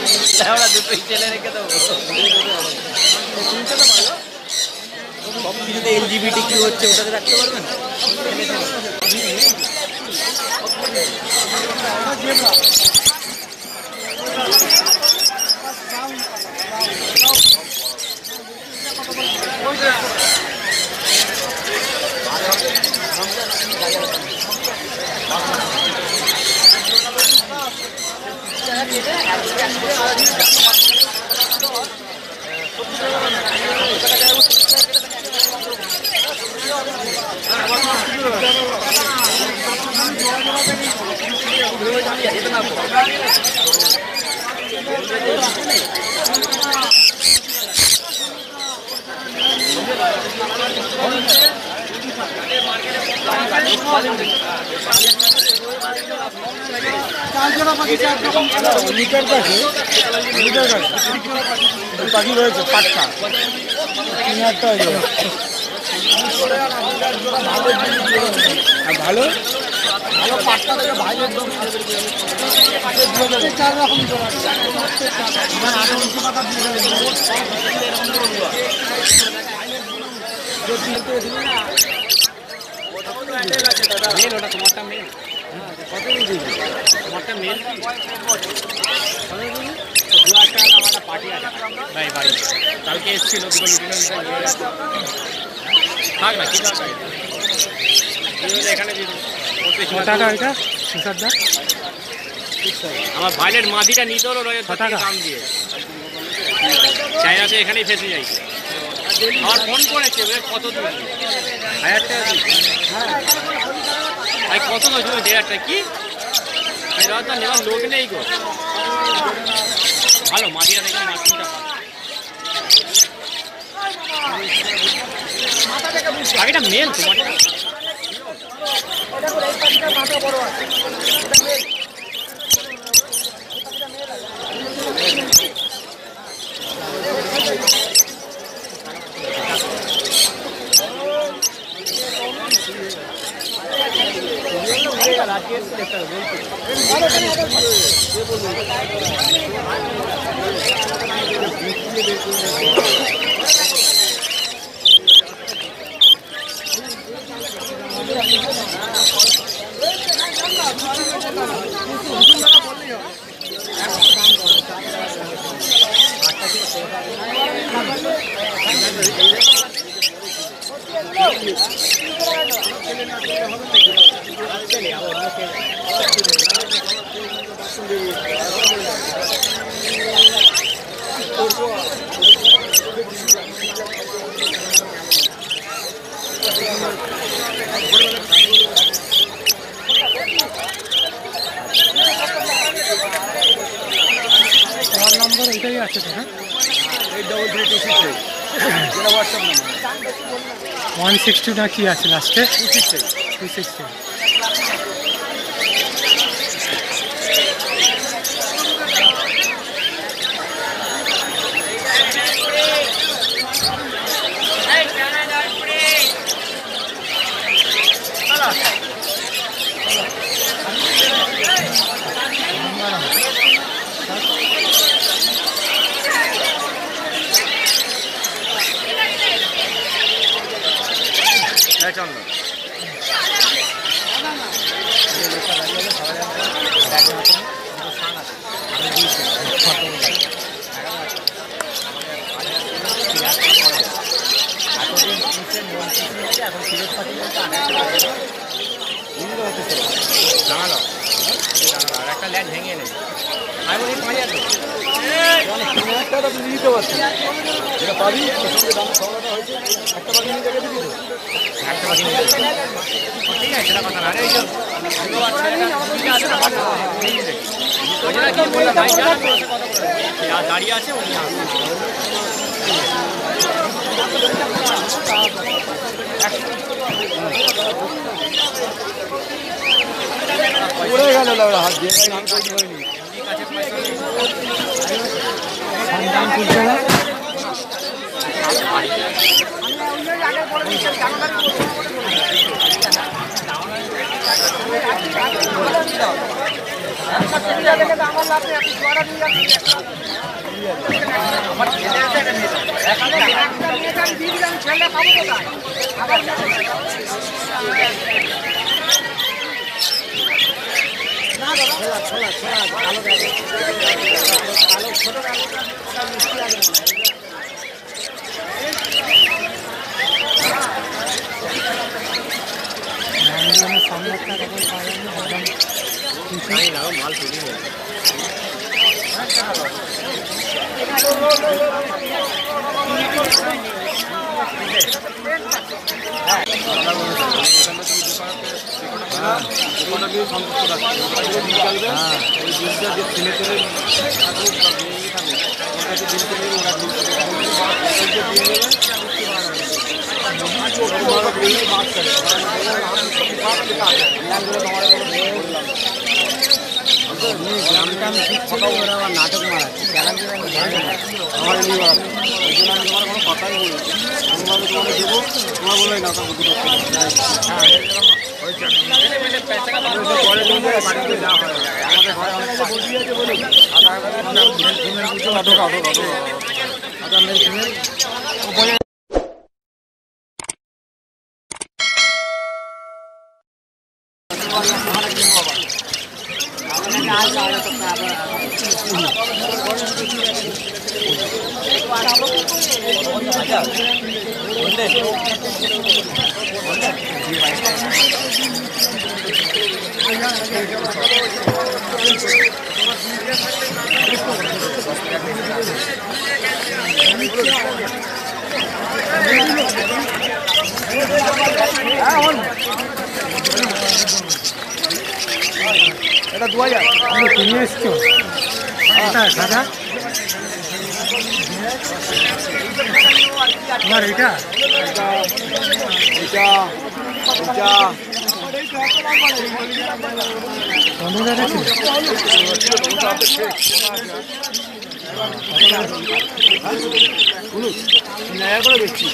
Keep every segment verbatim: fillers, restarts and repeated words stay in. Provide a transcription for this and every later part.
ওরা দুটোই ছেলে রেখে দেবো। সব কিছুতে এলজিবিটি কি হচ্ছে ওটাতে রাখতে পারবেন? পাখি রয়েছে পাটকা তিন হাজার টাকা ভালো ভালো পাটকা থেকে ভাই একদম চার রকম মেল ওটা তোমারটা মেল কত দিবি তোমারটা মেল দু হাজার টাকা আমার পার্টি আছে ভাই বাড়ি কালকে এসেছিল দুটো মিটিং থাক না কি দরকার এখানে টাকা এটা সুসারদা আমার ভাইয়ের মাটিটা নিতে হলো দাম দিয়ে চাইনাতে এখানেই ফেসে যাই আমার ফোন করেছে কত দূর হাজার টাকা ভাই কত দূর দেড় হাজার টাকা কি দাদা নেওয়ার লোক নেই গো ভালো মাটিটা দেখে মাটিটা পাখিটা মেল তোমার নম্বর এটাই আছে তো হ্যাঁ eight double three two six eight এটা WhatsApp number one six two না কি আছে লাস্টে two six eight two six eight Chandan জানালো আর একটা ল্যান্ড ভেঙে নেই আমি বলি পাঁচ হাজার তিন হাজার টাকা তুমি দিতে পারছি যেটা পাবি দাম সবাটা হয়েছে একটা পাখি নিয়ে দেখে দিবি একটা পাখি নিয়ে ঠিক আছে সেটা কথা না আরে এইসব দাঁড়িয়ে আছে উনি পড়ে গেল লাউড়া হাত দিয়ে নাম করতে পারিনি সন্ধান তুলছে না আমার ছেলে আছে ছেলে পাবো কোথায়? ছোলা ছোলা ছোলা আলো দেখে আলো ছোট আলো মিষ্টি আছে মনে হয় সামনে একটা কথা পাওয়া যায় না মাল তুলি নেই গ্রামটা আমি ঠিক ফটো করে আমার নাটক মারাচ্ছি চ্যালেঞ্জের আমি আমার নিয়ে মারাচ্ছি ওই জন্য আমি তোমার কোনো কথাই বলি তোমাকে তোমাকে দেবো তোমার বলবে না ওটা বুদ্ধি করতে পরে বাড়িতে যাওয়া হয় আমাদের ঘরে অনেক বসি আছে বলি ঢোকা ঢোকা ঢোকা মেল এটা দু হাজার কিনে এসছো দাদা তোমার এটা এটা এটা এটা বন্ধুরা দেখছি নয়া করে দেখছি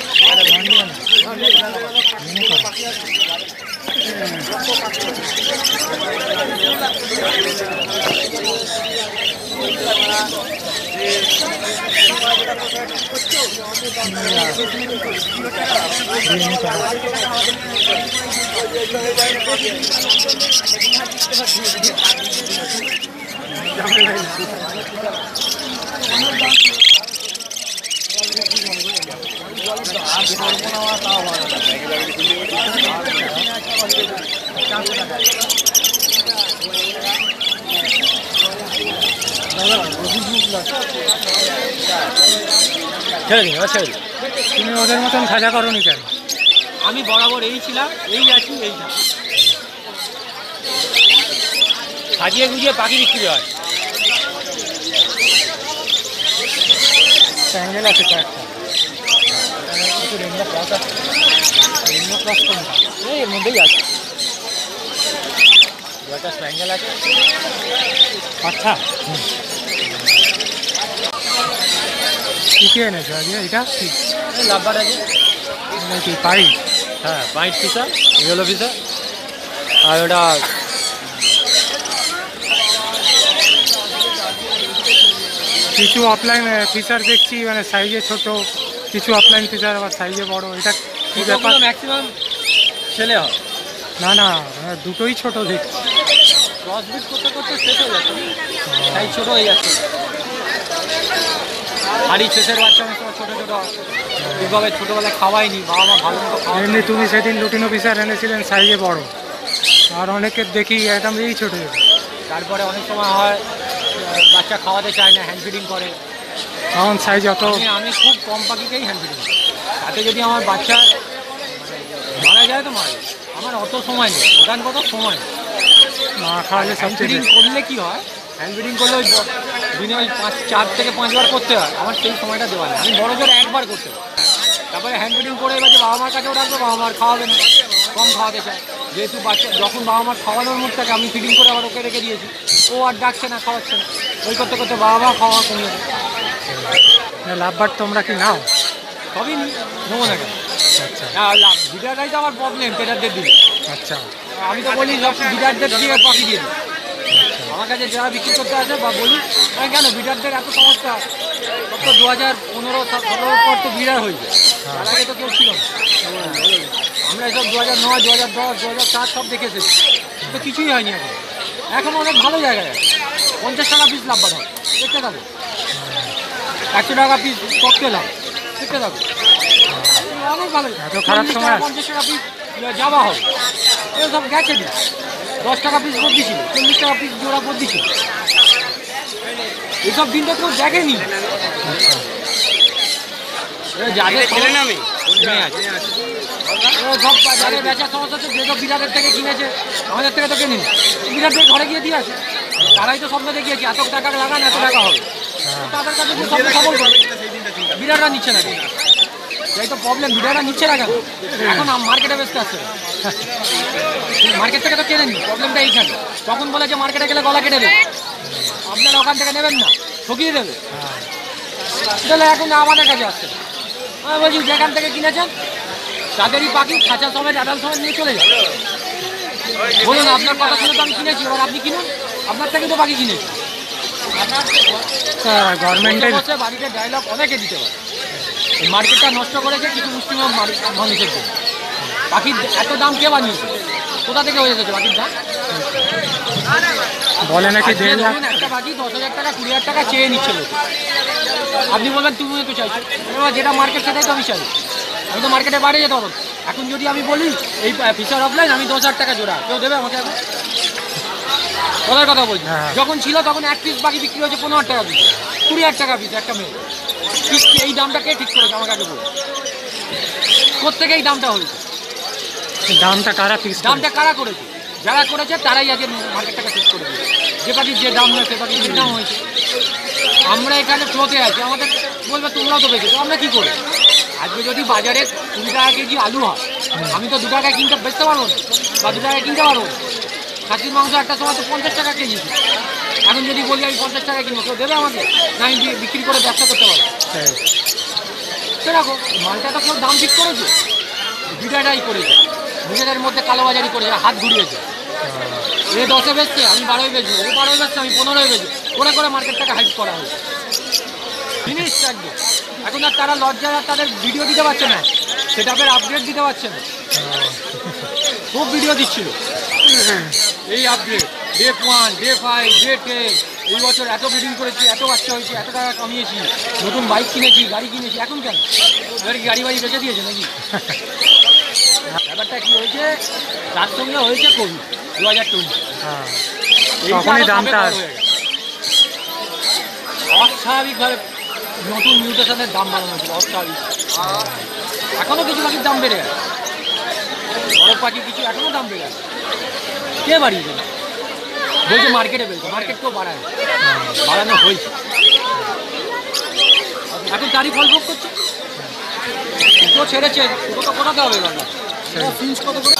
ছেড়ে দিন ছেড়ে দিন তুমি ওদের মতন খাজা করোনি কেন আমি বরাবর এই ছিলাম এই আছি এই না সাজিয়ে গুজিয়ে পাখি বিক্রি হয় স্যাঙ্গেল আছে কয়েকটা রেঞ্জা ক্রস আছে রেঞ্জা ক্রস কোনটা এই এর মধ্যেই আছে একটা স্যাঙ্গেল আছে আচ্ছা কি এনেছো আজকে এটা কি লাভবার আছে কি পাই হ্যাঁ পাইট পিসা ইয়েলো পিসা আর ওটা কিছু অফলাইন ফিচার দেখছি মানে সাইজে ছোট কিছু অফলাইন ফিচার আবার সাইজে বড় এটা কি ব্যাপার ম্যাক্সিমাম ছেলে হয় না না দুটোই ছোট দেখছি ক্রসবিট করতে করতে শেষ হয়ে যাচ্ছে সাইজ ছোট হয়ে যাচ্ছে হাড়ি শেষের বাচ্চা অনেক সময় ছোটো ছোটো এইভাবে ছোটোবেলায় খাওয়াইনি বাবা মা ভালো মতো খাওয়া এমনি তুমি সেদিন লুটিনো পিসার এনেছিলেন সাইজে বড় আর অনেকের দেখি একদম এই ছোটো তারপরে অনেক সময় হয় বাচ্চা খাওয়াতে চায় না হ্যান্ড ফিডিং করে তখন সাইজ অত আমি খুব কম পাখিকেই হ্যান্ড ফিডিং করি তাতে যদি আমার বাচ্চা মারা যায় তো মারা আমার অত সময় নেই প্রধান কথা সময় নেই মা খাওয়ালে হ্যান্ড ফিডিং করলে কী হয় হ্যান্ড ফিডিং করলে ওই দিনে ওই পাঁচ চার থেকে পাঁচবার করতে হয় আমার সেই সময়টা দেওয়া নেই আমি বড় জোরে একবার করতে হয় তারপরে হ্যান্ড ফিডিং করে এবার যে বাবা মার কাছেও রাখবো বাবা মার খাওয়াবে না কম খাওয়াতে চায় যেহেতু বাচ্চা যখন বাবা মার খাওয়ানোর মুখ থাকে আমি ফিডিং করে আবার ওকে রেখে দিয়েছি ও আর ডাকছে না খাওয়াচ্ছে না ওই করতে করতে বাবা মা খাওয়া কমিয়ে দেয় লাভবার তোমরা কি নাও সবই নি নেবো না কেন আচ্ছা লাভ বিটারটাই তো আমার প্রবলেম পেটারদের দিলে আচ্ছা আমি তো বলি সব বিটারদের দিয়ে পাখি দিয়ে দিই আমার কাছে যারা বিক্রি করতে আসে বা বলি আমি কেন বিডারদের এত সমস্যা তো দু হাজার পনেরো সতেরোর পর তো বিডার হয়েছে, তার আগে তো কেউ ছিল না। আমরা এসব দু হাজার নয় দু হাজার দশ দু হাজার সাত সব দেখে এসেছি, তো কিছুই হয়নি এখন। এখন অনেক ভালো জায়গায় আছে, পঞ্চাশ টাকা পিস লাভ বাড়াও দেখতে থাকো, একশো টাকা পিস ককতে লাভ দেখতে থাকো, অনেক ভালো। খারাপ সময় পঞ্চাশ টাকা পিস যাওয়া হবে, এগুলো সব গেছে দিন। দশ টাকা পিস বদলি ছিল, চল্লিশ টাকা পিস জোড়া বদলি ছিল, এইসব দিন তো কেউ দেখেনি। যাদের খেলেন আমি সব যাদের বেচার সমস্যা হচ্ছে, যেসব বিরাটের থেকে কিনেছে আমাদের থেকে তো কিনিনি, বিরাটের ঘরে গিয়ে দিয়ে আসে, তারাই তো স্বপ্ন দেখিয়েছে এত টাকা লাগান এত টাকা হবে, তাদের কাছে যে স্বপ্ন সফল করে বিরাটরা নিচ্ছে না, এই তো প্রবলেম। বিরাটরা নিচ্ছে না কেন? এখন মার্কেটে বেচতে আসছে, মার্কেট থেকে তো কেনেনি, প্রবলেমটা এইখানে। তখন বলে যে মার্কেটে গেলে গলা কেটে দেবে, আপনারা ওখান থেকে নেবেন না, ঠকিয়ে দেবে, তাহলে এখন আমাদের কাছে আসছে। আমি বলছি যেখান থেকে কিনেছেন তাদেরই পাখি খাঁচা সময় আদাল সময় নিয়ে চলে যায়। বলুন আপনার কথা শুনে তো আমি কিনেছি, এবার আপনি কিনুন, আপনার থেকে তো পাখি কিনেছি। গভর্নমেন্টের বাড়িতে ডায়লগ অনেকে দিতে পারে, এই মার্কেটটা নষ্ট করেছে কিছু মুসলিম মানুষের জন্য। পাখির এত দাম কে বানিয়েছে, কোথা থেকে হয়ে গেছে পাখির দাম? বলে নাকি একটা পাখি দশ হাজার টাকা কুড়ি হাজার টাকা চেয়ে নিচ্ছে লোক, আপনি বলবেন তুমি তো চাইছো, যেটা মার্কেট সেটাই তো আমি চাই। আমি তো মার্কেটে বাইরে যেতে পারবো, এখন যদি আমি বলি এই ফিশার অফলাইন আমি দশ হাজার টাকা জোড়া, কেউ দেবে আমাকে? এখন বলার কথা বলছি, যখন ছিল তখন এক পিস পাখি বিক্রি হয়েছে পনেরো হাজার টাকা পিস, কুড়ি হাজার টাকা পিস একটা মেয়ে। এই দামটা কে ঠিক করেছে আমার কাছে বল? কোত্থেকে এই দামটা হয়েছে? দামটা কারা ফিক্স? দামটা কারা করেছে? যারা করেছে তারাই আগে মার্কেটটাকে ফিক্স করে দিয়েছে, যে পাখির যে দাম নয় সে পাখির যে দাম হয়েছে। আমরা এখানে ফ্লোতে আছি, আমাদের বলবে তোমরাও তো বেঁচে, তো আমরা কী করি? আজকে যদি বাজারে কুড়ি টাকা কেজি আলু হয়, আমি তো দু টাকায় কিনতে বেচতে পারবো না, বা দু টাকায় কিনতে পারবো না। খাসির মাংস একটা সময় তো পঞ্চাশ টাকা কেজি, এখন যদি বলি আমি পঞ্চাশ টাকায় কিনবো, কেউ দেবে আমাকে? না আমি বিক্রি করে ব্যবসা করতে পারবো? সেরকম মালটা তো কেউ দাম ঠিক করেছে, বিটাটাই করেছে, নিজেদের মধ্যে কালোবাজারি করেছে, হাত ঘুরিয়েছে। এ দশে বেচছে আমি বারোই বেচবো, ও বারোই বেচছে আমি পনেরোই বেচবো, করে করে মার্কেটটাকে হাইট করা হয়েছে। জিনিস থাকবে এখন আর তারা লজ্জায় আর তাদের ভিডিও দিতে পারছে না, সেটা আপনার আপডেট দিতে পারছে না। খুব ভিডিও দিচ্ছিল, এই update day one day five day ten, এই বছর এত ব্রিডিং করেছি, এত বাচ্চা হয়েছে, এত টাকা কামিয়েছি, নতুন বাইক কিনেছি, গাড়ি কিনেছি। এখন কেন এবার কি গাড়ি বাড়ি বেঁচে দিয়েছে নাকি? ব্যাপারটা কি হয়েছে, তার সঙ্গে হয়েছে কোভিড দু হাজার টোয়েন্টি, তখনই দামটা অস্বাভাবিকভাবে নতুন মিউটেশনের দাম বাড়ানো হয়েছিল, অস্বাভাবিক। এখনও কিছু পাখির দাম বেড়ে গেছে, বড় পাখি কিছু এখনও দাম বেড়ে গেছে। কে বাড়িয়েছে? বলছে মার্কেটে বেড়েছে, মার্কেট কেউ বাড়ায়, বাড়ানো হয়েছে, এখন তারই ফল ভোগ করছে। কেউ ছেড়েছে, দুটো তো কোথাতে হবে গলা ফিন্স কত করে?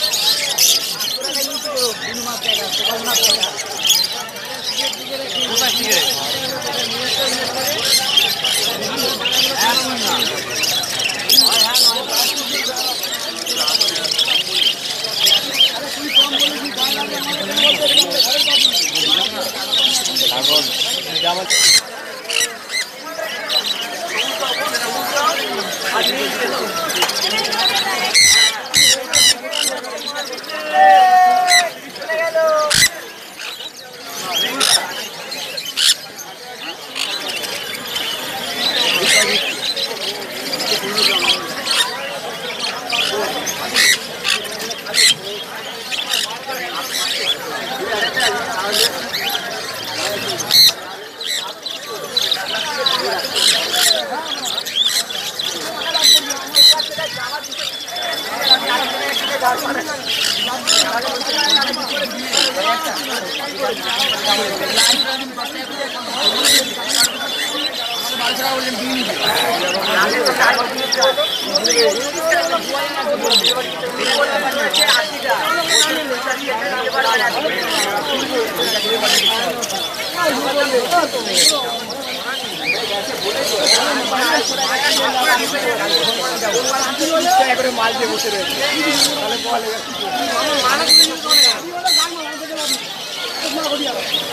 মাল দিয়ে বসে রয়েছে।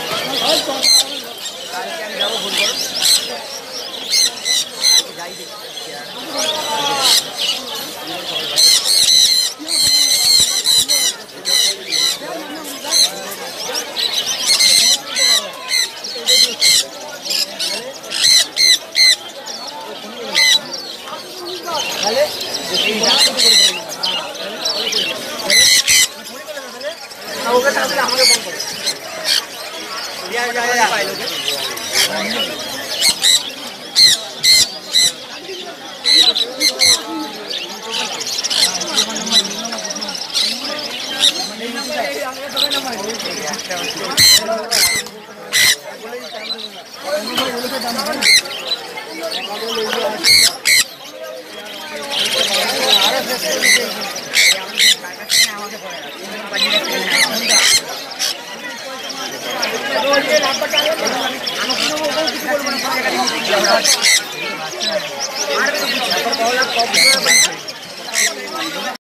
ওকে তাহলে আমাকে ফোন করো ইয়া ইয়া ইয়া পাইলো আর